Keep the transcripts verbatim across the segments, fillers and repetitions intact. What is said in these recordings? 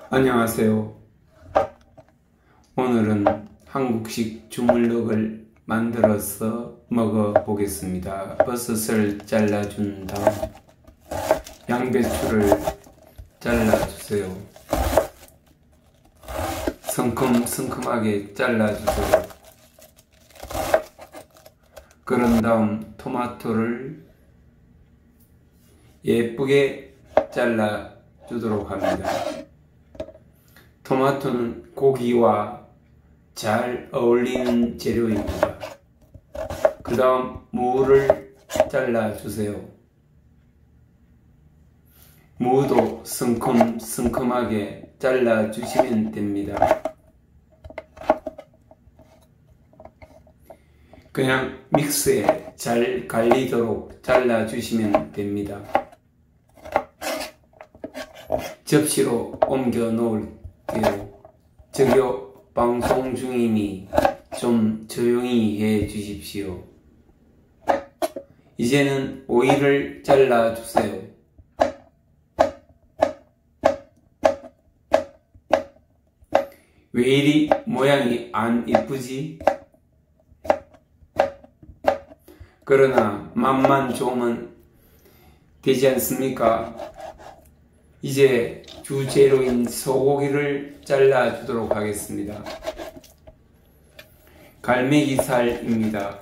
안녕하세요. 오늘은 한국식 주물럭을 만들어서 먹어보겠습니다. 버섯을 잘라준 다음 양배추를 잘라주세요. 성큼성큼하게 잘라주세요. 그런 다음 토마토를 예쁘게 잘라주도록 합니다. 토마토는 고기와 잘 어울리는 재료입니다. 그 다음 무를 잘라주세요. 무도 성큼성큼하게 잘라주시면 됩니다. 그냥 믹스에 잘 갈리도록 잘라주시면 됩니다. 접시로 옮겨 놓을게요. 저기요, 방송 중이니 좀 조용히 해 주십시오. 이제는 오이를 잘라주세요. 왜 이리 모양이 안 이쁘지? 그러나 맛만 좋으면 되지 않습니까? 이제 주재료인 소고기를 잘라주도록 하겠습니다. 갈매기살입니다.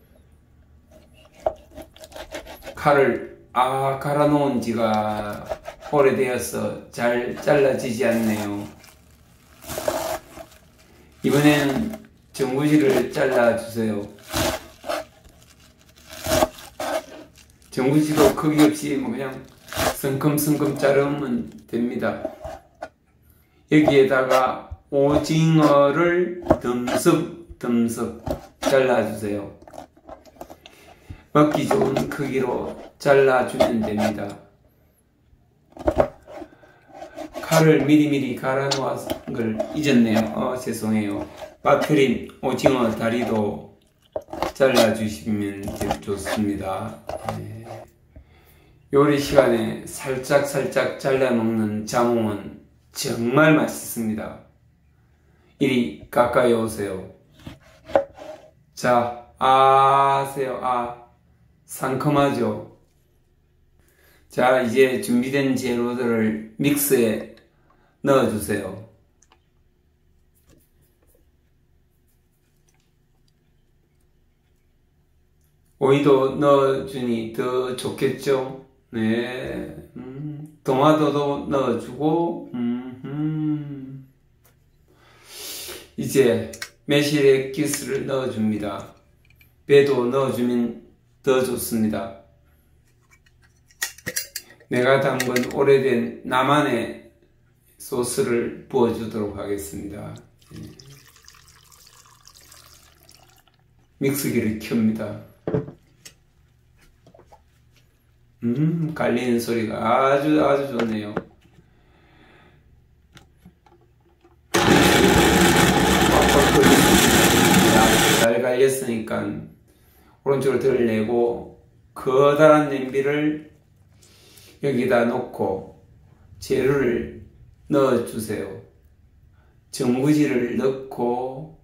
칼을 아 갈아놓은 지가 오래되어서 잘 잘라지지 않네요. 이번에는 전구지를 잘라주세요. 전구지도 크기 없이 뭐 그냥 성큼성큼 자르면 됩니다. 여기에다가 오징어를 듬석듬석 잘라주세요. 먹기 좋은 크기로 잘라주면 됩니다. 칼을 미리미리 갈아 놓은 걸 잊었네요. 어, 죄송해요. 빠뜨린 오징어 다리도 잘라주시면 좋습니다. 네. 요리 시간에 살짝살짝 잘라 먹는 자몽은 정말 맛있습니다. 이리 가까이 오세요. 자, 아 하세요. 아, 상큼하죠? 자, 이제 준비된 재료들을 믹스에 넣어주세요. 오이도 넣어주니 더 좋겠죠? 네, 음, 토마토도 넣어주고, 음, 이제 매실액기스를 넣어줍니다. 배도 넣어주면 더 좋습니다. 내가 담근 오래된 나만의 소스를 부어주도록 하겠습니다. 믹스기를 켭니다. 음, 갈리는 소리가 아주 아주 좋네요. 잘 갈렸으니까 오른쪽으로 들내고 커다란 냄비를 여기다 놓고 재료를 넣어주세요. 전구지를 넣고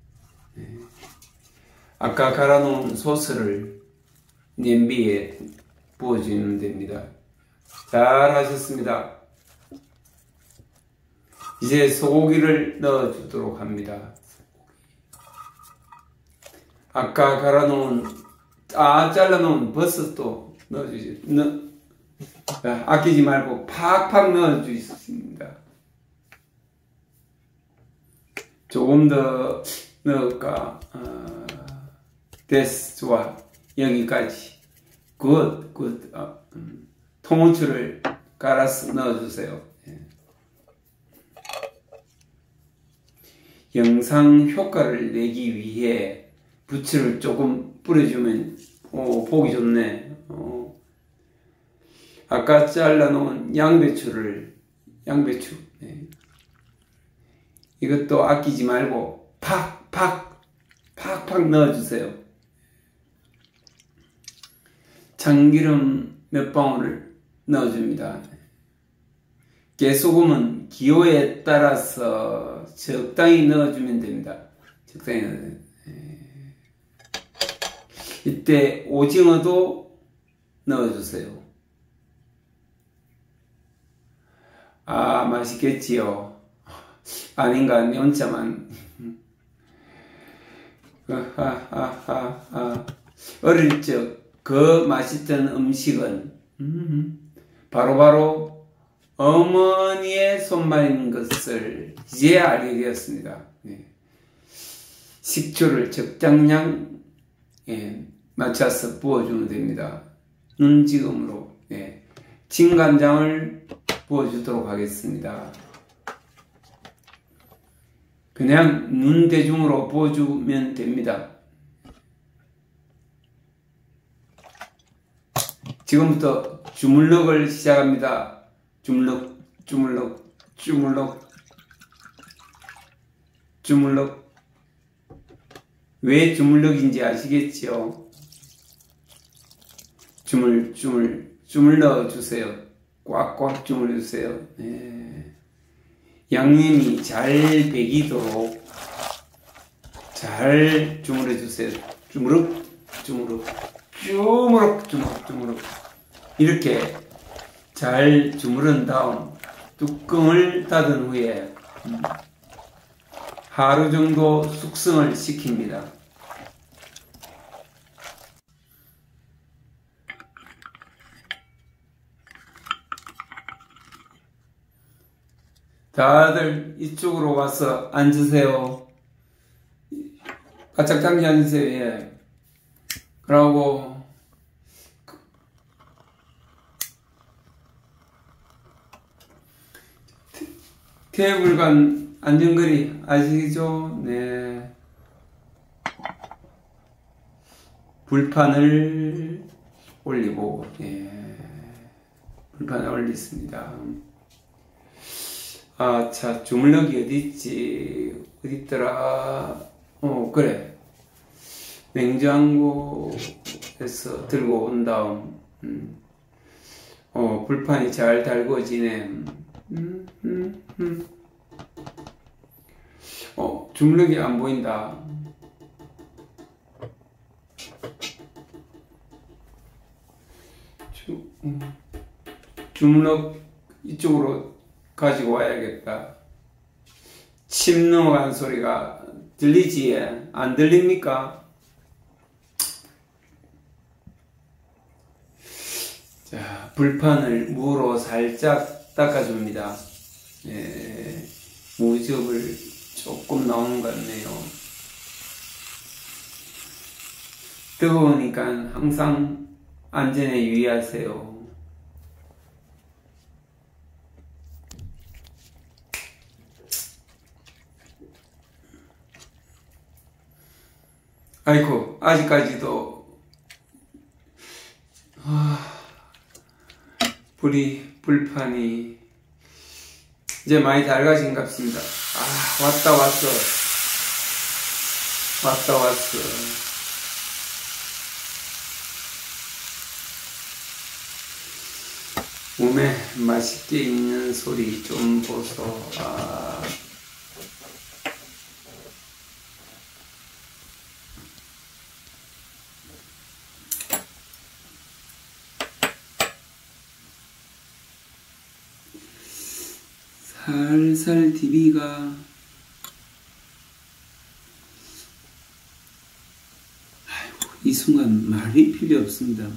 아까 갈아놓은 소스를 냄비에 부어주면 됩니다. 잘 하셨습니다. 이제 소고기를 넣어주도록 합니다. 아까 갈아놓은, 아, 잘라놓은 버섯도 넣어주세요. 넣, 아끼지 말고 팍팍 넣어주십니다. 조금 더 넣을까? 어, 됐어, 좋아. 여기까지. 굿, 굿. 어, 음, 통후추를 갈아서 넣어주세요. 예. 영상 효과를 내기 위해 부추를 조금 뿌려주면 오, 보기 좋네. 어. 아까 잘라놓은 양배추를 양배추 예. 이것도 아끼지 말고 팍팍 팍팍 넣어주세요. 참기름 몇 방울을 넣어줍니다. 깨소금은 기호에 따라서 적당히 넣어주면 됩니다. 적당히 넣어주면. 이때 오징어도 넣어주세요. 아, 맛있겠지요. 아닌가, 내 혼자만. 어릴 적 그 맛있던 음식은 바로바로 바로 어머니의 손맛인 것을 이제 알게 되었습니다. 식초를 적당량 맞춰서 부어주면 됩니다. 눈지금으로 진간장을 부어주도록 하겠습니다. 그냥 눈대중으로 부어주면 됩니다. 지금부터 주물럭을 시작합니다. 주물럭, 주물럭, 주물럭, 주물럭. 왜 주물럭인지 아시겠지요? 주물, 주물, 주물러 주세요. 꽉꽉 주물러 주세요. 네. 양념이 잘 배기도록 잘 주물러 주세요. 주무럭, 주무럭, 주무럭, 주무럭, 주무럭. 이렇게 잘 주무른 다음 뚜껑을 닫은 후에 하루 정도 숙성을 시킵니다. 다들 이쪽으로 와서 앉으세요. 바짝 당겨 앉으세요. 예. 그러고 테이블 간 안전거리 아시죠? 네. 불판을 올리고, 예. 불판을 올렸습니다. 아, 자, 주물럭이 어딨지? 어딨더라? 어, 그래. 냉장고에서 들고 온 다음, 음. 어, 불판이 잘 달궈지네. 음, 음, 음. 어, 주물럭이 안 보인다. 주, 음. 주물럭 이쪽으로 가지고 와야겠다. 침 넘어가는 소리가 들리지? 안 들립니까? 자, 불판을 무로 살짝 닦아줍니다. 예, 무즙을 조금 나오는 것 같네요. 뜨거우니까 항상 안전에 유의하세요. 아이고, 아직까지도 아, 불이 불판이 이제 많이 달가진 것 같습니다. 아, 왔다 왔어. 왔다 왔어. 몸에 맛있게 익는 소리 좀 보소. 아. 살살 디비가 아이고, 이 순간 말이 필요 없습니다.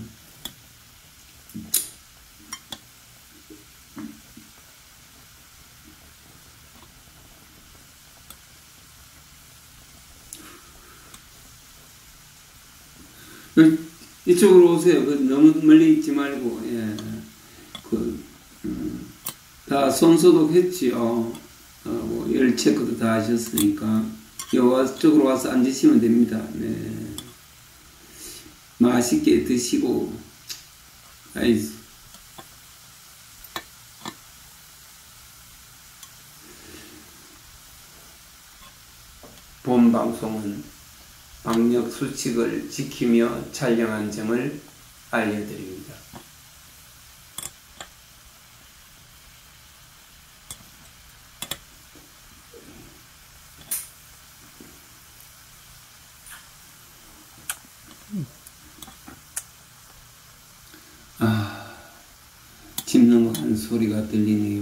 이쪽으로 오세요. 그 너무 멀리 있지 말고. 예. 그, 음, 다 손소독 했지요. 어, 뭐, 열 체크도 다 하셨으니까. 이쪽으로 와서 앉으시면 됩니다. 네. 맛있게 드시고. 아이. 본 방송은 방역 수칙을 지키며 촬영한 점을 알려드립니다. 짚는 거 한 소리가 들리네요.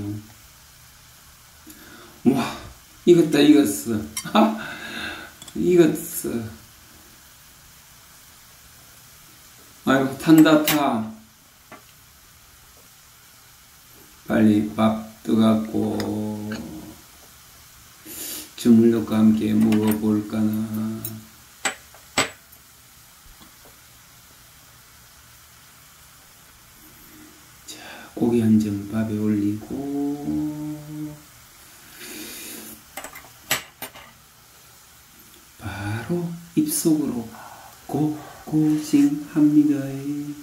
와, 익었다, 익었어. 아, 익었어. 아이고, 탄다, 타. 빨리 밥 뜨겁고, 주물럭과 함께 먹어볼까나. 자, 고기 한 점 밥에 올리고, 바로 입속으로 고고싱합니다.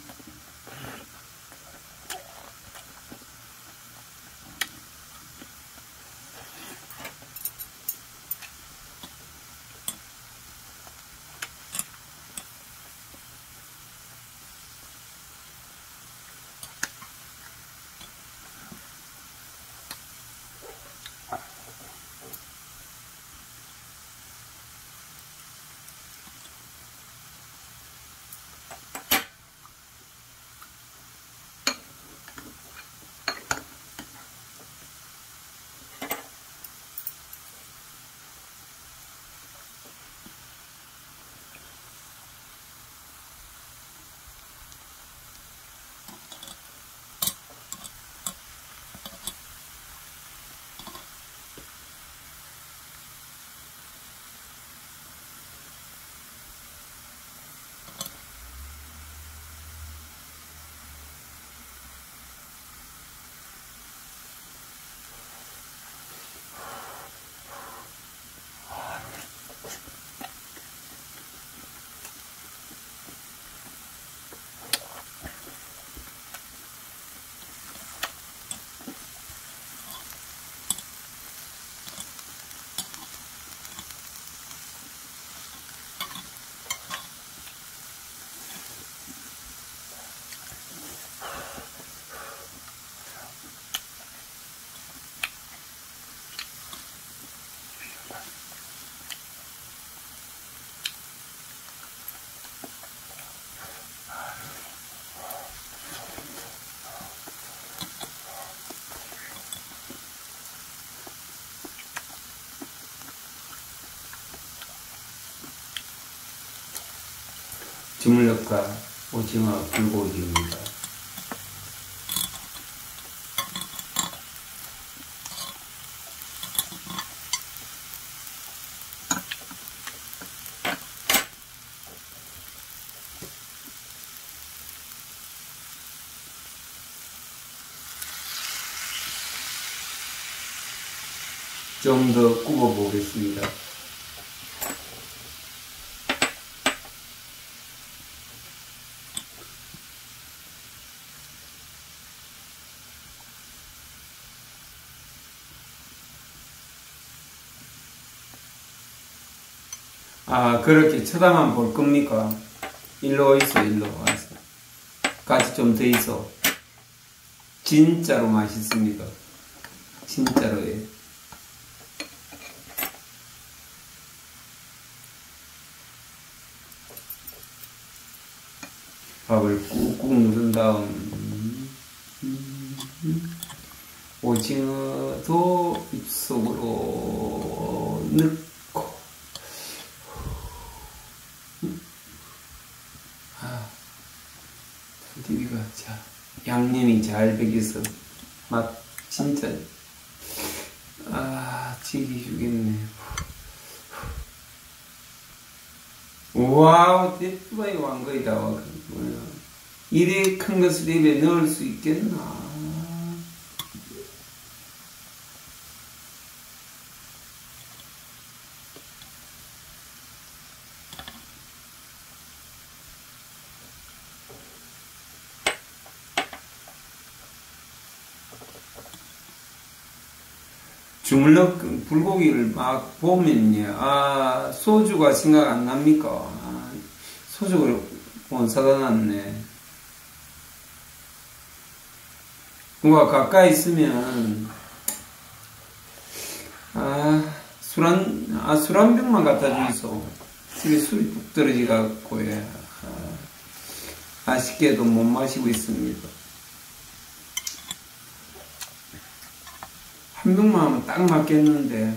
주물럭과 오징어 불고기입니다. 좀 더 굽어 보겠습니다. 아, 그렇게 쳐다만 볼 겁니까? 일로 있어, 일로 와서. 같이 좀 더 있어. 진짜로 맛있습니다. 진짜로, 예. 밥을 꾹꾹 누른 다음, 오징어도 입속으로 넣고, 아, 디비가 자, 양념이 잘 배겨서 맛 진짜, 아, 지기 주겠네. 와우, 대추바이 왕거이다. 이래 큰 것을 입에 넣을 수 있겠나? 주물럭 불고기를 막 보면요, 아, 소주가 생각 안 납니까? 아, 소주를 못 사다 놨네. 뭔가 가까이 있으면, 아, 술 한, 아, 술 한 병만 갖다 주이소. 집에 술이 뚝 떨어지갖고, 예. 아, 아쉽게도 못 마시고 있습니다. 한 병만 하면 딱 맞겠는데.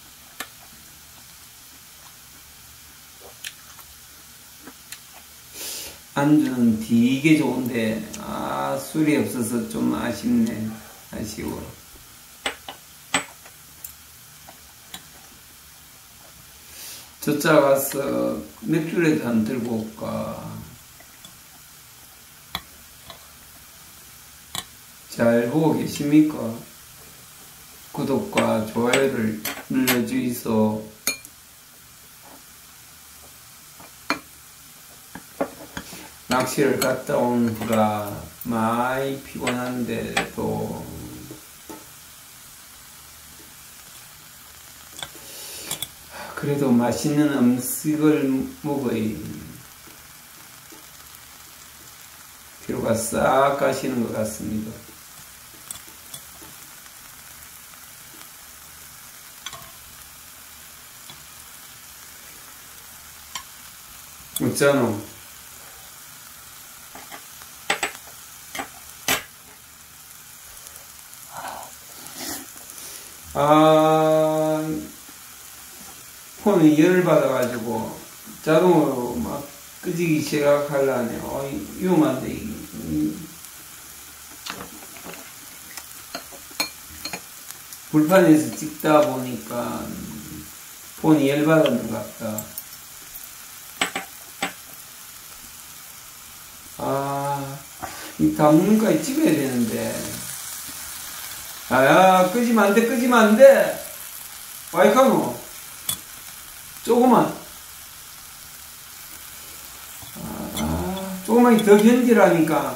안주는 되게 좋은데 아 술이 없어서 좀 아쉽네. 아쉬워. 저자 가서 맥주라도 한 들고 올까. 잘 보고 계십니까? 구독과 좋아요를 눌러주이소. 낚시를 갔다 온 후라 많이 피곤한데도 그래도 맛있는 음식을 먹어야 피로가 싹 가시는 것 같습니다. 어쩌노? 아, 폰이 열을 받아가지고 자동으로 막 끄지기 시작하려네. 어, 위험한데, 이게. 불판에서 찍다 보니까 폰이 열 받았는 것 같다. 아, 이 당분간까지 찍어야 되는데. 아야, 끄지면 안 돼, 끄지면 안 돼! 와이카노. 조금만. 아, 조금만 더 견디라니까.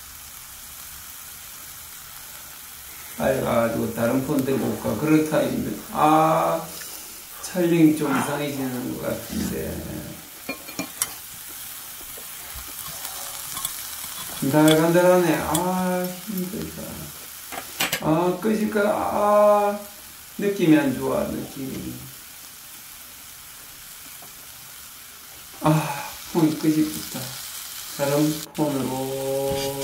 빨리 가가지고 다른 폰 들고 올까. 그렇다, 이제. 아, 촬영이 좀 이상해지는 것 같은데. 간달간달하네. 아, 힘들다. 아, 끄질까? 아, 느낌이 안 좋아, 느낌이. 아, 폰이 끄질겠다. 다른 폰으로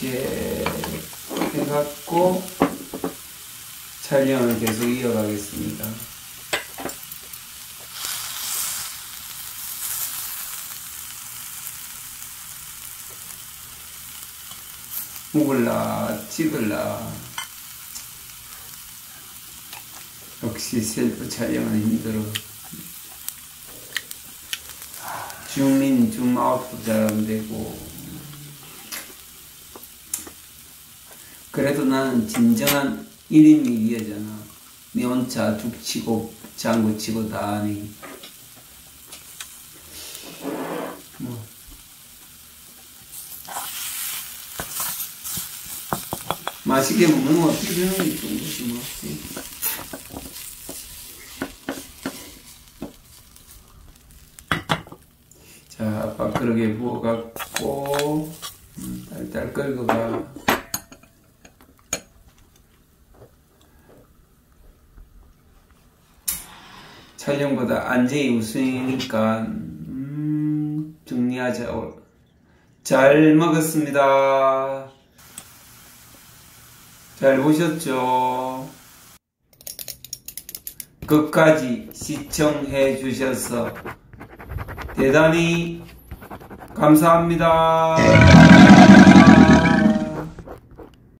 교체해갖고 촬영을 계속 이어가겠습니다. 먹을라, 찍을라. 역시 셀프 촬영은 힘들어. 줌인, 줌아웃도 잘 안되고. 그래도 나는 진정한 일 인 미디어잖아. 내 혼자 죽치고 장구치고 다 하니. 뭐. 맛있게 먹는 거 어떻게 되는 게 좋은 거지, 뭐. 자, 밥그릇에 부어갖고, 음, 달달 끓여가. 촬영보다 안전이 우선이니까, 음, 정리하자. 잘 먹었습니다. 잘 보셨죠? 끝까지 시청해 주셔서 대단히 감사합니다.